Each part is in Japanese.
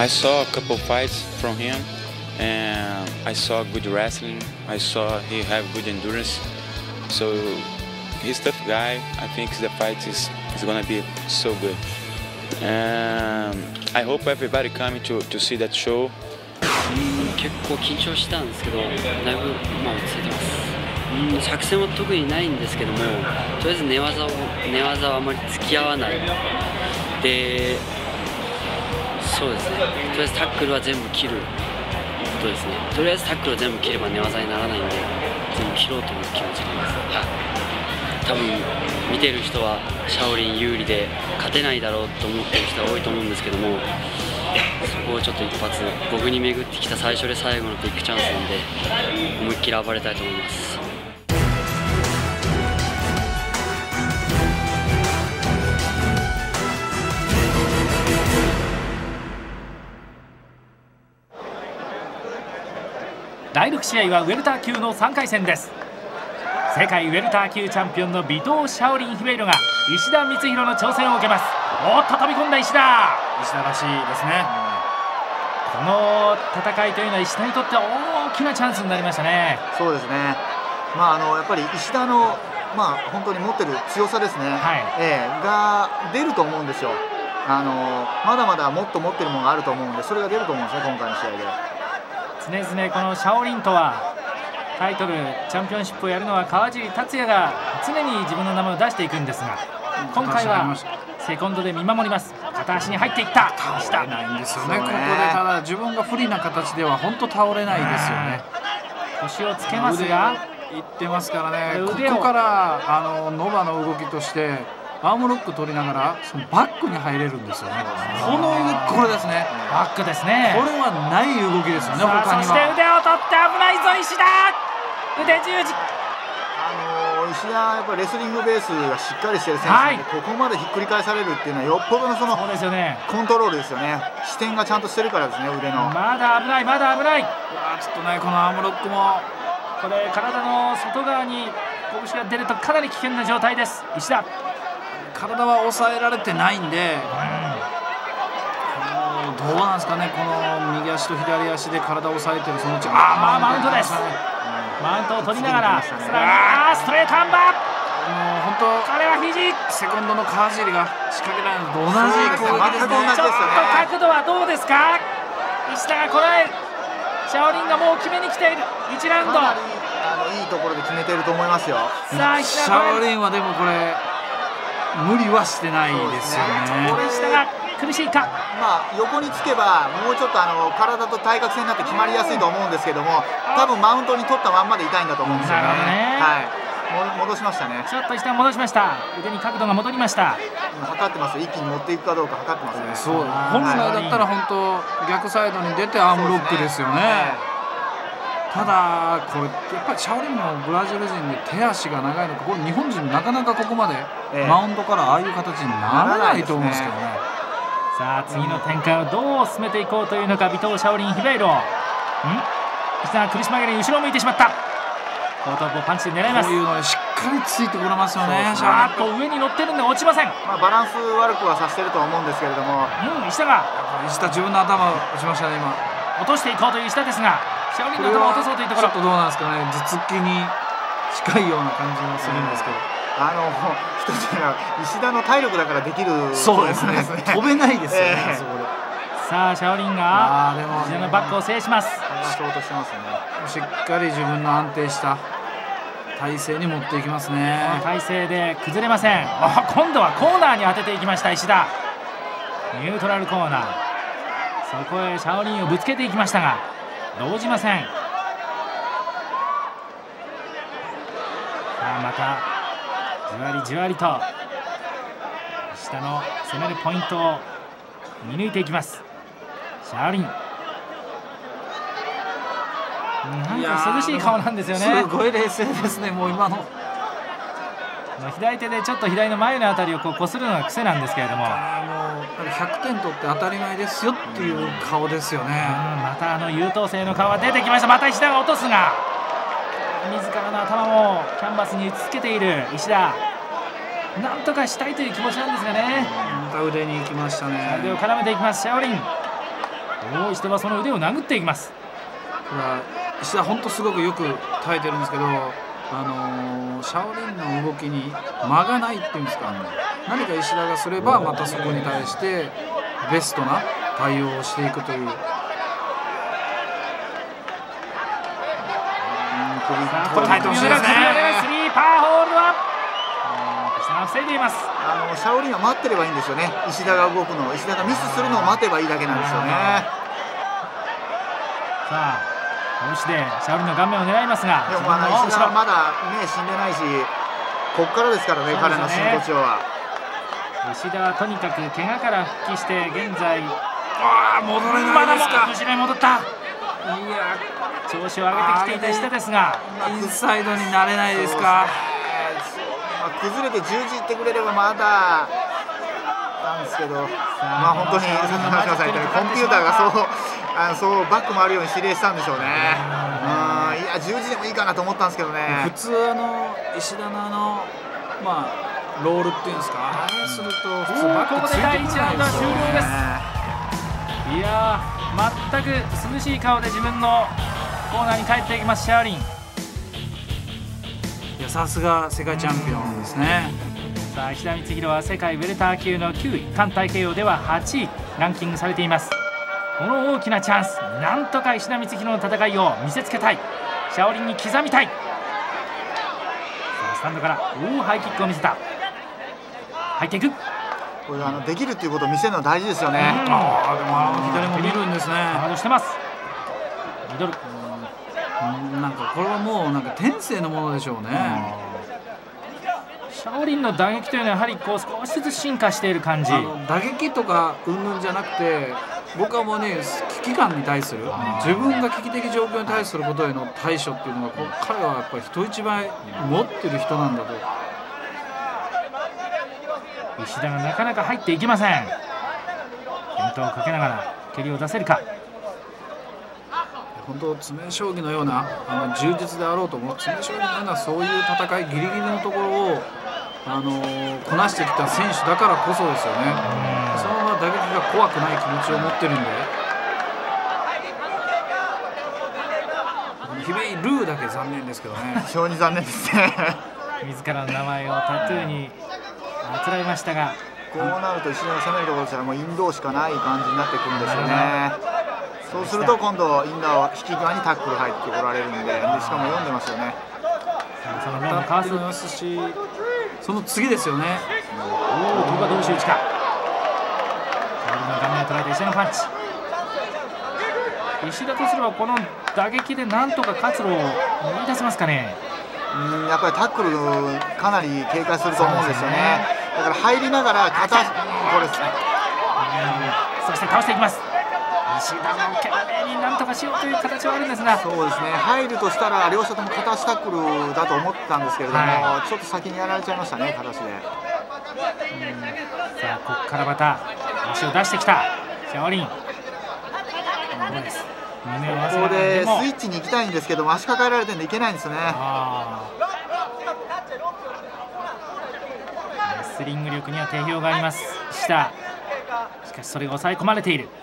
I saw a couple fights from him, and I saw good wrestling. I saw he have good endurance. So he's a tough guy. I think the fight is gonna be so good. And I hope everybody coming to see that show. 結構緊張したんですけど、だいぶ落ち着いてます。作戦は特にないんですけども、とりあえず寝技はあまり付き合わない。で、そうですね。とりあえずタックルは全部切ることですね。とりあえずタックルを全部切れば寝技にならないんで、全部切ろうという気持ちでいます。はい。多分見てる人はシャオリン有利で勝てないだろうと思ってる人は多いと思うんですけども、そこをちょっと一発僕に巡ってきた最初で最後のビッグチャンスなんで、思いっきり暴れたいと思います。 第6試合はウェルター級の3回戦です。世界ウェルター級チャンピオンのビトー・シャオリン・ヒベイロが石田光弘の挑戦を受けます。おっと飛び込んだ石田らしいですね。この戦いというのは石田にとっては大きなチャンスになりましたね。 そうですね。やっぱり石田の本当に持ってる強さですね、が出ると思うんですよ。まだまだもっと持ってるものがあると思うんで、それが出ると思うんですね、今回の試合で。 常々このシャオリンとはタイトルチャンピオンシップをやるのは川尻達也が常に自分の名前を出していくんですが、今回はセコンドで見守ります。片足に入っていった。 倒れないんですよね。ここでただ自分が不利な形では本当倒れないですよね。 腰をつけますがいってますからね。ここからノバの動きとしてアームロック取りながらそのバックに入れるんんですよね。これですね。 バックですね。 これはない動きですよね。他には。 そして腕を取って危ないぞ石田。腕十字。 石田やっぱりレスリングベースがしっかりしてる選手で、ここまでひっくり返されるっていうのはよっぽどのそのコントロールですよね。視点がちゃんとしてるからですね、腕の。 まだ危ない、まだ危ない。 ちょっとね、このアームロックもこれ体の外側に拳が出るとかなり危険な状態です。石田。 体は抑えられてないんで、どうなんですかね、この右足と左足で体を抑えてるそのうち、 マウントです。マウントを取りながら、ストレートアンバー。 もう本当、 彼は肘。 セコンドの川尻が仕掛けられるのと同じ攻撃ですね。 ちょっと角度はどうですか。石田がこらえる。シャオリンがもう決めに来ている。1ラウンド。 いいところで決めていると思いますよ。 さあシャオリンはでもこれ無理はしてないですよね。 石田が苦しいか。 横につけばもうちょっと体と対角線になって決まりやすいと思うんですけども、多分マウントに取ったまんまで痛いんだと思うんですよね。戻しましたね。 ちょっと一旦戻しました。腕に角度が戻りました。 測ってます。一気に持っていくかどうか測ってますね。 そう、本来だったら本当逆サイドに出てアームロックですよね。ただこれやっぱりシャオリンもブラジル人で手足が長いのか、これ日本人なかなかここまでマウンドからああいう形にならないと思うんですけどね。 さあ次の展開をどう進めていこうというのか、尾藤シャオリンヒベイロ。石田が苦し紛れに後ろを向いてしまった。後頭部パンチで狙います。 こういうのでしっかりついてこれますよね。 上に乗ってるんで落ちません。 バランス悪くはさせてるとは思うんですけれども、 石田が自分の頭を打ちましたね。今落としていこうという石田ですが、シャオリンの頭を落とそうというところ。 ちょっとどうなんですかね、頭突きに近いような感じもするんですけど、 一つは石田の体力だからできる。 そうですね、飛べないですよね、そこで。 さあシャオリンが石田のバックを制します。 ショートしてますよね。 しっかり自分の安定した体勢に持っていきますね。 体勢で崩れません。今度はコーナーに当てていきました石田。ニュートラルコーナー、そこへシャオリンをぶつけていきましたが動じません。さあまたじわりじわりと石田の攻めるポイントを見抜いていきますシャオリン。なんか涼しい顔なんですよね。 すごい冷静ですね。もう今の左手でちょっと左の前のあたりをこするのが癖なんですけれども、もう 100点取って当たり前ですよっていう顔ですよね。 また優等生の顔が出てきました。また石田が落とすが、自らの頭もキャンバスに打ちつけている石田。なんとかしたいという気持ちなんですがね。 また腕に行きましたね。 腕を絡めていきますシャオリン。 石田はその腕を殴っていきます。 石田本当すごくよく耐えてるんですけど、シャオリンの動きに間がないっていうんですか、何か石田がすればまたそこに対してベストな対応をしていくという。 耐えてほしいですね。スリーパーホールドアップ。石田が防いでいます。 シャオリンは待ってればいいんですよね。石田が動くのを、石田がミスするのを待てばいいだけなんですよね。 さあ拳でシャオリンの顔面を狙いますが、 でも石田はまだね死んでないし、ここからですからね、彼の真骨頂は。 石田はとにかく怪我から復帰して現在戻れないですか。 後ろに戻った。いや調子を上げてきていた石田ですが、 インサイドになれないですか。 崩れて十字いってくれればまだなんですけど、本当にさっき話しましたようにコンピューターがそうバックもあるように指令したんでしょうね。いや十字でもいいかなと思ったんですけどね。 普通石田のロールっていうんですか、あれすると普通バックついてこないですよね。 いや全く涼しい顔で自分のコーナーに帰っていきますシャオリン。 いやさすが世界チャンピオンですね。 さあ石田光弘は世界ウェルター級の9位、環太平洋では8位ランキングされています。この大きなチャンス、なんとか石田光弘の戦いを見せつけたい、シャオリンに刻みたい。さあスタンドからハイキックを見せた。入っていく。 これできるっていうことを見せるのは大事ですよね。でも左も見るんですね。 ガードしてます。ミドル。 なんかこれはもう天性のものでしょうね。 シャオリンの打撃というのはやはり少しずつ進化している感じ。 打撃とか云々じゃなくて、僕はもうね危機感に対する、自分が危機的状況に対することへの対処っていうのが彼はやっぱり人一倍持ってる人なんだと。 石田がなかなか入っていきません。転倒をかけながら蹴りを出せるか。 本当詰将棋のような充実であろうとも詰将棋のようなそういう戦いギリギリのところをこなしてきた選手だからこそですよね。そのまま打撃が怖くない気持ちを持ってるんで、ヒベイ・ルーだけ残念ですけどね。 非常に残念ですね。 自らの名前をタトゥーにあつらいましたが、 こうなると石田が攻めるところとしてはもうインドしかない感じになってくるんですよね。そうすると今度インダーは引き際にタックル入ってこられるんで、しかも読んでますよね。 そのローのかわすますし、その次ですよね。 ここはどうし打ちか。シャオリンの顔面を捉えて石田のパンチ。石田とすればこの打撃でなんとか活路を見出せますかね。 やっぱりタックルかなり警戒すると思うんですよね。だから入りながらこれですね。 そして倒していきます。石田の懸命になんとかしようという形はあるんですが、 そうですね、入るとしたら両者とも片足タックルだと思ってたんですけれども、ちょっと先にやられちゃいましたね、形で。 さあここからまた足を出してきたシャオリン。どうです。胸を合わせここでスイッチに行きたいんですけども足抱えられてるんでいけないんですね。 レスリング力には定評があります石田。しかしそれが抑え込まれている。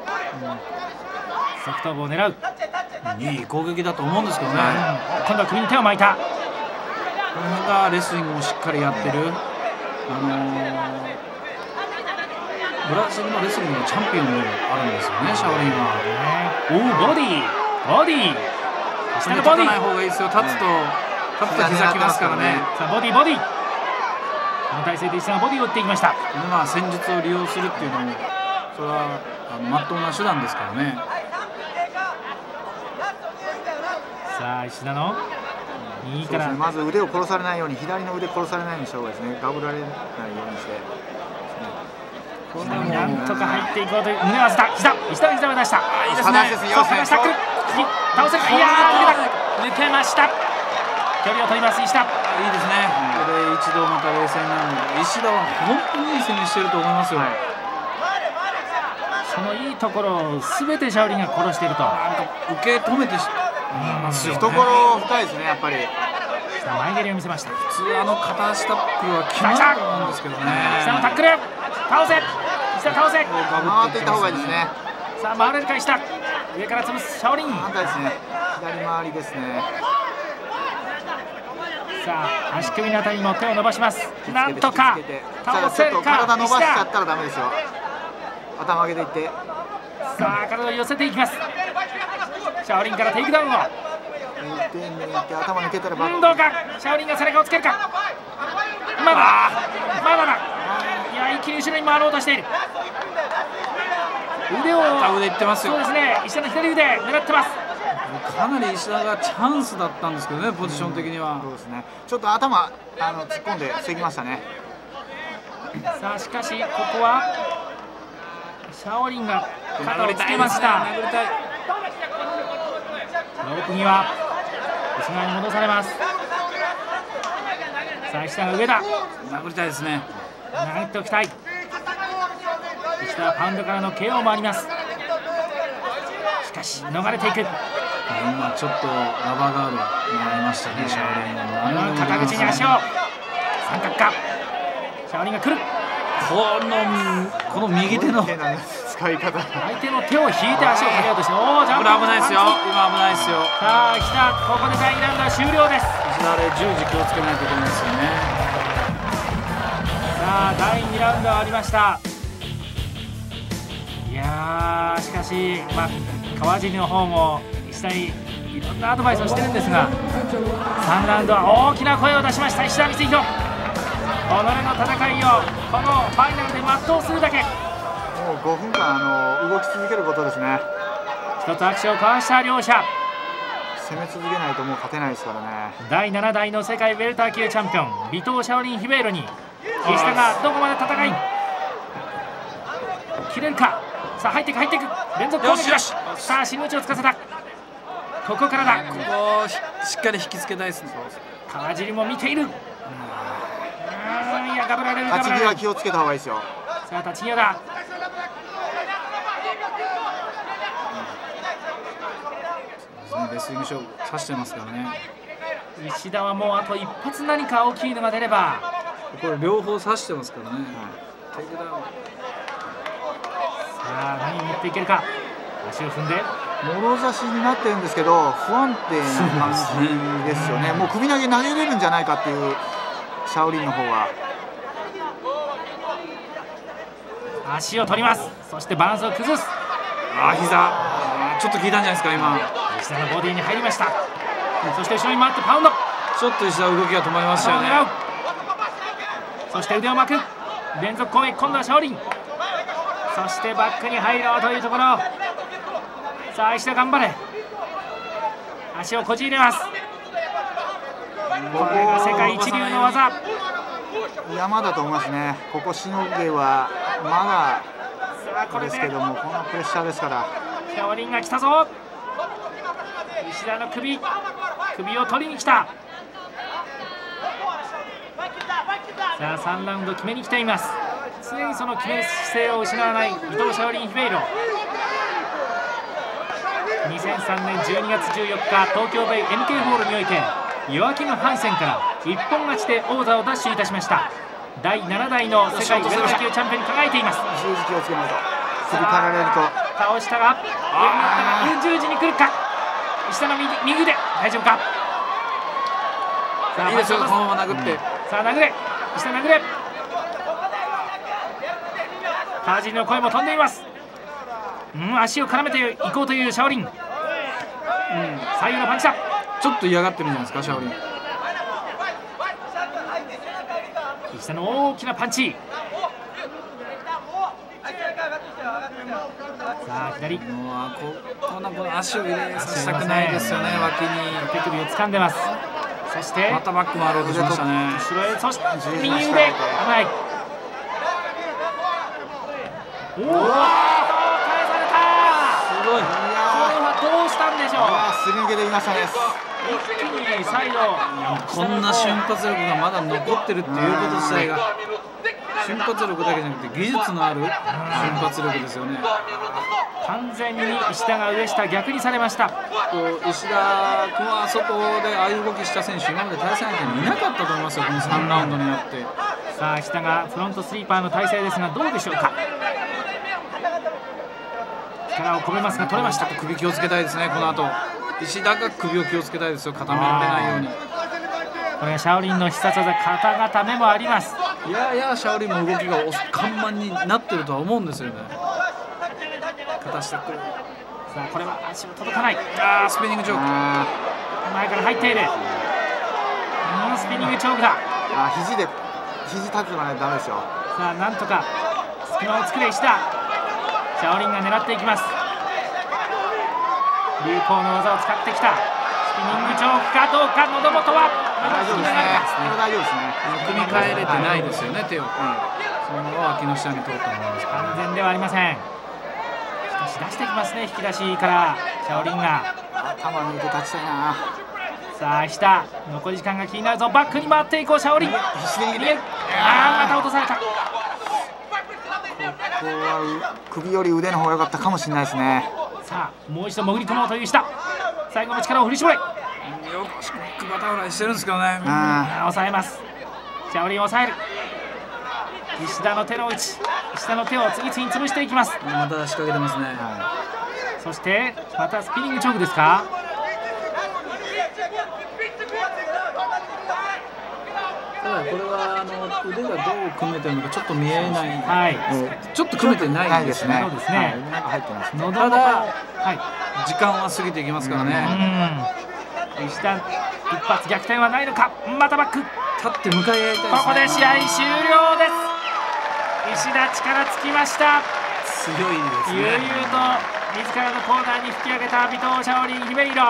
側頭部を狙う。 いい攻撃だと思うんですけどね。 今度は首に手を巻いた。 これがレスリングをしっかりやってる、ブラジルのレスリングのチャンピオンでもあるんですよね、シャオリンは。 ボディ下のボディ。立たない方がいいですよ。立つと膝きますからね。 さあボディ。この体勢で石田がボディを打っていきました。 戦術を利用するっていうのもそれはまっとうな手段ですからね。 さあ石田の右から、 まず腕を殺されないように、左の腕殺されないようにした方がいいですね。ガブられないようにして。 なんとか入っていこうという胸を合わせた石田の膝を出した。いいですね。倒せるか。いや抜けました。距離を取ります石田。 いいですね。これで一度また冷静になるので、石田は本当にいい攻めしてると思いますよ。 そのいいところを全てシャオリンが殺していると。 受け止めてますよね。 懐深いですね、やっぱり。 前蹴りを見せました。 普通片足タックルは決まると思うんですけどね。 下のタックル倒せ。石田倒せ。 回っていった方がいいですね。 さあ回れるか石田、上から潰すシャオリン。 反対ですね、左回りですね。 さあ足首のあたりにも手を伸ばします。なんとか倒せるか。 体伸ばしちゃったらダメですよ。頭上げていって、 さあ体を寄せていきます。シャオリンからテイクダウンを抜いて頭抜けたらバック。 どうかシャオリンが背中をつけるか。まだだ。いや一気に後ろに回ろうとしている。腕いってますよ。そうですね、石田の左腕狙ってます。 かなり石田がチャンスだったんですけどね、ポジション的には。 そうですね、ちょっと頭突っ込んで防ぎましたね。 さあしかしここはシャオリンが肩をつけました。 殴りたい。 ロープ際内側に戻されます。さあ石田が上だ。 殴りたいですね。 殴っておきたい。石田はパウンドからの KO もあります。しかし逃れていく。 今ちょっとラバーガードになりましたね、シャオリン。 肩口に足を三角化。シャオリンが来る。 この右手の使い方、 相手の手を引いて足をかけようとして、おおジャンプ。 これ危ないですよ。今危ないですよ。 さあ石田、ここで第2ラウンドは終了です。 石田あれ十字気をつけないといけないですよね。 さあ第2ラウンドはありました。いやーしかし、川尻の方も石田にいろんなアドバイスをしてるんですが、3ラウンドは大きな声を出しました石田光弘。己の戦いをこのファイナルで全うするだけ。 もう5分間動き続けることですね。 一つ握手を交わした両者。 攻め続けないともう勝てないですからね。 第7代の世界ウェルター級チャンピオン尾藤シャオリンヒベイロに石田がどこまで戦い切れるか。さあ入っていく連続攻撃だ。さあ死ぬ打ちをつかせた。ここからだ。 ここをしっかり引きつけたいですね。 川尻も見ている。いやガブられる。 立ち際気をつけた方がいいですよ。 さあ立ち際だ。 レスリング勝負刺してますからね。 石田はもうあと一発何か大きいのが出れば。 これ両方刺してますからね。テイクダウン。 さあ何を持っていけるか。足を踏んでもろ差しになってるんですけど不安定な感じですよね。もう首投げ投げれるんじゃないかっていうシャオリンの方は。 足を取ります。そしてバランスを崩す。 膝ちょっと効いたんじゃないですか今。 石田のボディに入りました。そして後ろに回ってパウンド。 ちょっと石田動きが止まりましたよね。 そして腕を巻く連続攻撃。今度はシャオリン。そしてバックに入ろうというところ。さあ石田頑張れ。足をこじ入れます。これが世界一流の技。 山だと思いますね。ここしのげはまだですけども、このプレッシャーですから。 シャオリンが来たぞ。石田の首を取りに来た。さあ3ラウンド決めに来ています。常にその決め姿勢を失わない伊藤シャオリンヒベイロ。2003年12月14日東京ベイ NK ホールにおいてヨアキム・ハンセンから一本勝ちで王座を奪取いたしました。第7代の世界ウェルター級チャンピオンに輝いています。 十字気をつけないと首かられると。 倒したが十字に来るか。石田の右腕大丈夫か。 さあいいですよ、このまま殴って、 さあ殴れ石田殴れ。川尻の声も飛んでいます。足を絡めていこうというシャオリン。左右のパンチだ。 ちょっと嫌がってるんじゃないですかシャオリン。 石田の大きなパンチ。さあ左。 この足を入れさせたくないですよね。脇に手首を掴んでます。そしてまたバック回ろうとしましたね。 後ろへ。そして右腕危ない。おお返された。 すごい。 これはどうしたんでしょう。 すり抜けてきましたね。 一気にサイド。 こんな瞬発力がまだ残ってるっていうこと自体が瞬発力だけじゃなくて技術のある瞬発力ですよね。 完全に石田が上下逆にされました。 石田君は外でああいう動きした選手今まで対戦相手にいなかったと思いますよ、この3ラウンドになって。 さあ石田がフロントスリーパーの体勢ですがどうでしょうか。 力を込めますが取れました。 首気をつけたいですね。この後石田が首を気をつけたいですよ。固められないように。 これはシャオリンの必殺技、肩固めもあります。 いやいやシャオリンも動きが緩慢になってるとは思うんですよね。片下くる。 さあこれは足も届かない。 スピニングチョーク。 前から入っている。スピニングチョークだ。 肘タッチまでダメですよ。 さあなんとか隙間を作れ石田。シャオリンが狙っていきます。流行の技を使ってきた。スピニングチョークかどうか。喉元は大丈夫ですね。大丈夫ですね。 組み替えれてないですよね、手を。そのまま脇の下に通ったものですから。 完全ではありません。しかし出してきますね、引き出しからシャオリンが。 頭抜いて立ちたいな。 さあ石田、残り時間が気になるぞ。バックに回っていこうシャオリン。 必死で逃げて。 また落とされた。ここは首より腕の方が良かったかもしれないですね。 さあもう一度潜り込もうという石田。最後の力を振り絞れ。 よくバタフライしてるんですけどね。 抑えます。シャオリンを抑える。石田の手の内、石田の手を次々に潰していきます。 また仕掛けてますね。 そしてまたスピニングチョークですか。 ただこれは腕がどう組めてるのかちょっと見えない。ちょっと組めてないですね。 そうですね。 入ってます。 ただ時間は過ぎていきますからね。 石田一発逆転はないのか。またバック。 立って向かい合いたいですね。 ここで試合終了です。石田力尽きました。 強いですね。 悠々と自らのコーナーに引き上げた尾藤シャオリンヒベイロ。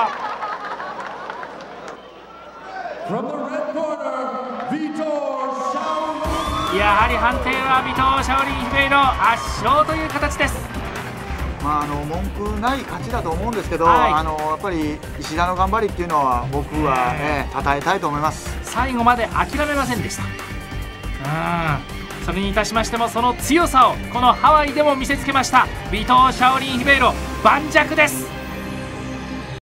やはり判定は尾藤シャオリンヒベイロ圧勝という形です。 文句ない勝ちだと思うんですけど、やっぱり石田の頑張りっていうのは僕は称えたいと思います。 最後まで諦めませんでした。それにいたしましてもその強さをこのハワイでも見せつけました尾藤シャオリンヒベイロ。盤石です。